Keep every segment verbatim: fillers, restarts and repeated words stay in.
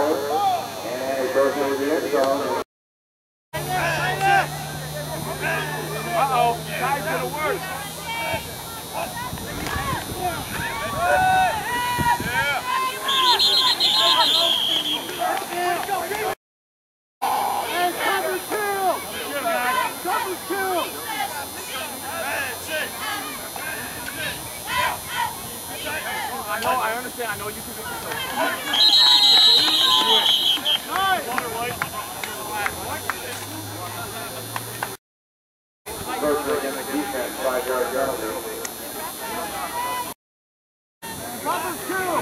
And it goes over the end zone. Uh-oh, guys gonna work. I know, I understand, I know you can get yourself. Coach in the defense, five yard penalty. Cover two!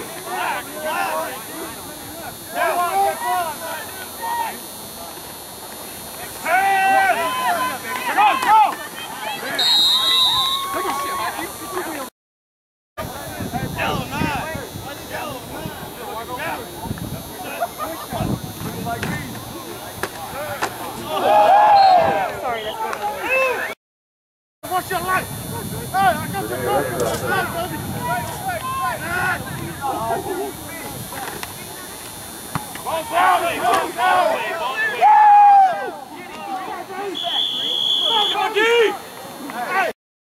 Go, go! Take a shit, Matthew. Yellow nine. Yellow nine. Sorry, that's good. What's your life? Hey, I got the baby. Go, Valley! Go, Valley! Go, deep! Hey!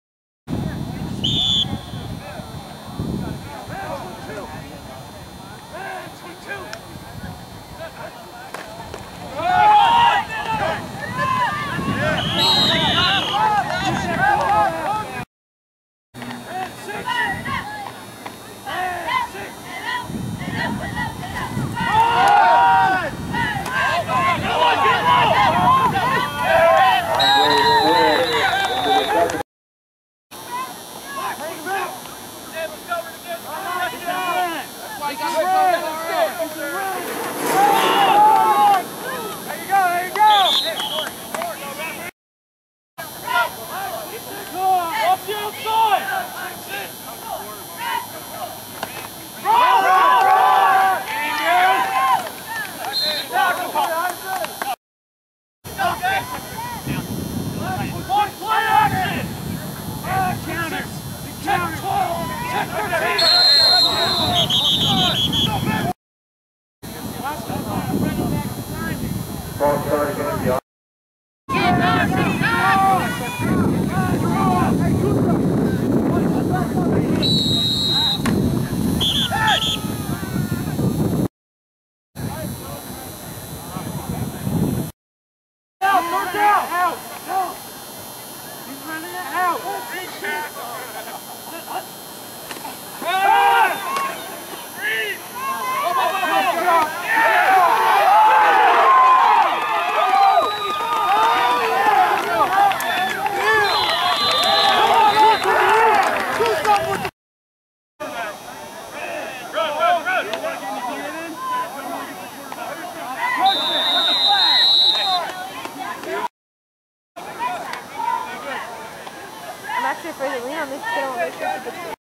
Ball starting against the I'm actually afraid to lean on this tail and make sure it's a good thing.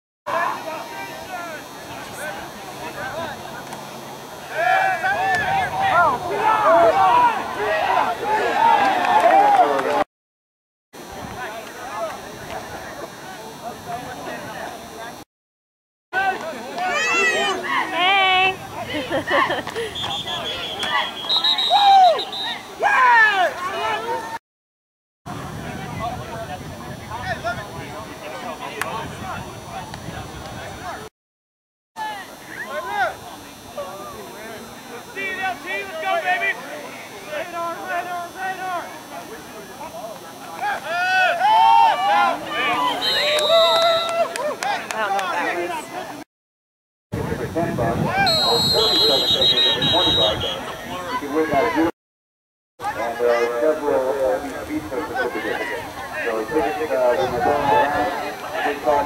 ten bucks, or thirty-seven tickets for twenty bucks. You can win that deal. And there are several Abby pizza certificates. So tickets, uh, when you're going around, they call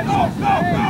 Go, go, go!